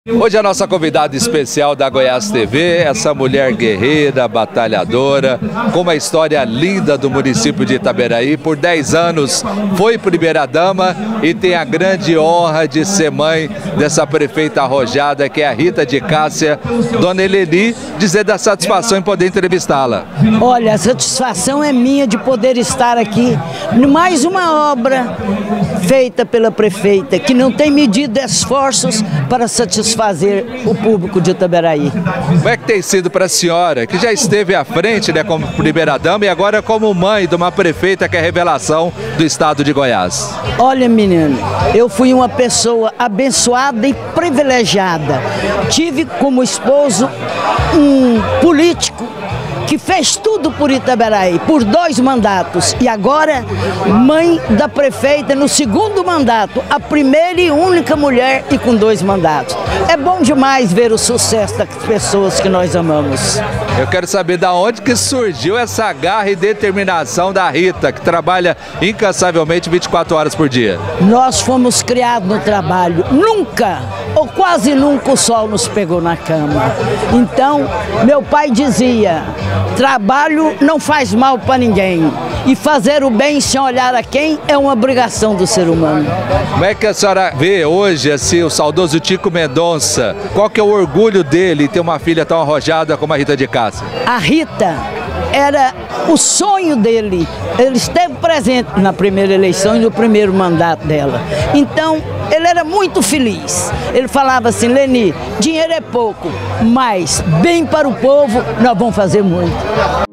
Hoje a nossa convidada especial da Goiás TV, essa mulher guerreira, batalhadora, com uma história linda do município de Itaberaí. Por 10 anos foi primeira-dama e tem a grande honra de ser mãe dessa prefeita arrojada, que é a Rita de Cássia. Dona Eleni, dizer da satisfação em poder entrevistá-la. Olha, a satisfação é minha de poder estar aqui em mais uma obra feita pela prefeita, que não tem medido esforços para satisfazer o público de Itaberaí. Como é que tem sido para a senhora, que já esteve à frente, né, como primeira-dama e agora como mãe de uma prefeita que é revelação do estado de Goiás? Olha, menino, eu fui uma pessoa abençoada e privilegiada. Tive como esposo um político que fez tudo por Itaberaí, por 2 mandatos, e agora mãe da prefeita no 2º mandato, a primeira e única mulher e com 2 mandatos. É bom demais ver o sucesso das pessoas que nós amamos. Eu quero saber da onde que surgiu essa garra e determinação da Rita, que trabalha incansavelmente 24 horas por dia. Nós fomos criados no trabalho, nunca ou quase nunca o sol nos pegou na cama. Então, meu pai dizia: trabalho não faz mal para ninguém, e fazer o bem sem olhar a quem é uma obrigação do ser humano. Como é que a senhora vê hoje assim, o saudoso Tico Mendonça? Qual que é o orgulho dele ter uma filha tão arrojada como a Rita de Cássia? A Rita era o sonho dele. Ele esteve presente na primeira eleição e no primeiro mandato dela. Então, ele era muito feliz. Ele falava assim: Leni, dinheiro é pouco, mas bem para o povo nós vamos fazer muito.